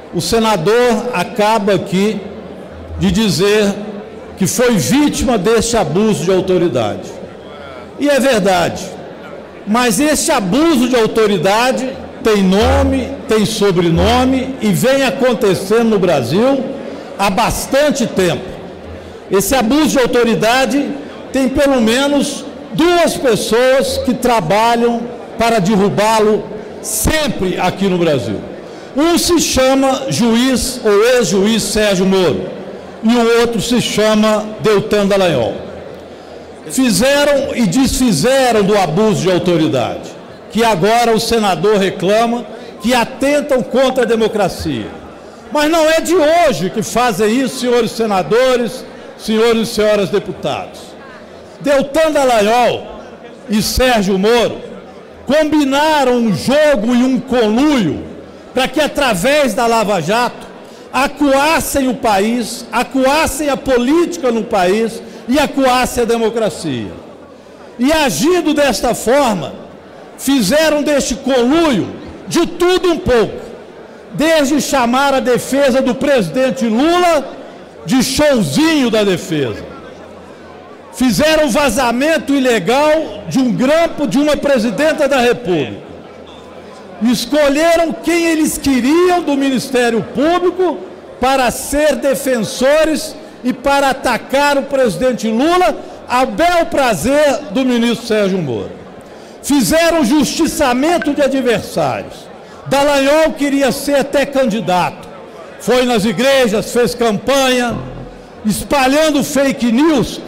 O senador acaba aqui de dizer que foi vítima deste abuso de autoridade. E é verdade, mas esse abuso de autoridade tem nome, tem sobrenome e vem acontecendo no Brasil há bastante tempo. Esse abuso de autoridade tem pelo menos duas pessoas que trabalham para derrubá-lo sempre aqui no Brasil. Um se chama juiz ou ex-juiz Sérgio Moro e o outro se chama Deltan Dallagnol. Fizeram e desfizeram do abuso de autoridade, que agora o senador reclama que atentam contra a democracia. Mas não é de hoje que fazem isso, senhores senadores, senhores e senhoras deputados. Deltan Dallagnol e Sérgio Moro combinaram um jogo e um conluio para que, através da Lava Jato, acuassem o país, acuassem a política no país e acuassem a democracia. E, agindo desta forma, fizeram deste conluio de tudo um pouco, desde chamar a defesa do presidente Lula de showzinho da defesa. Fizeram vazamento ilegal de um grampo de uma presidenta da República. Escolheram quem eles queriam do Ministério Público para ser defensores e para atacar o presidente Lula ao bel prazer do ministro Sérgio Moro. Fizeram justiçamento de adversários. Dallagnol queria ser até candidato. Foi nas igrejas, fez campanha, espalhando fake news,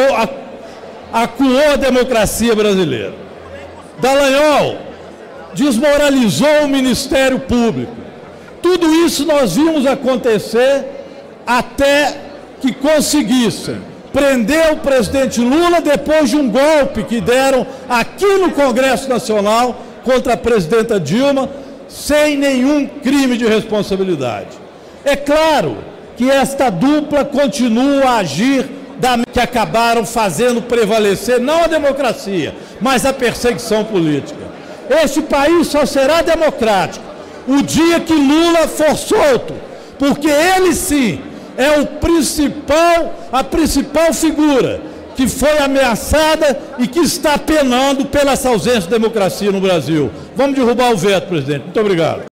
acuou a democracia brasileira. Dallagnol desmoralizou o Ministério Público. Tudo isso nós vimos acontecer até que conseguissem prender o presidente Lula depois de um golpe que deram aqui no Congresso Nacional contra a presidenta Dilma, sem nenhum crime de responsabilidade. É claro que esta dupla continua a agir que acabaram fazendo prevalecer não a democracia, mas a perseguição política. Este país só será democrático o dia que Lula for solto, porque ele sim é a principal figura que foi ameaçada e que está penando pela ausência de democracia no Brasil. Vamos derrubar o veto, presidente. Muito obrigado.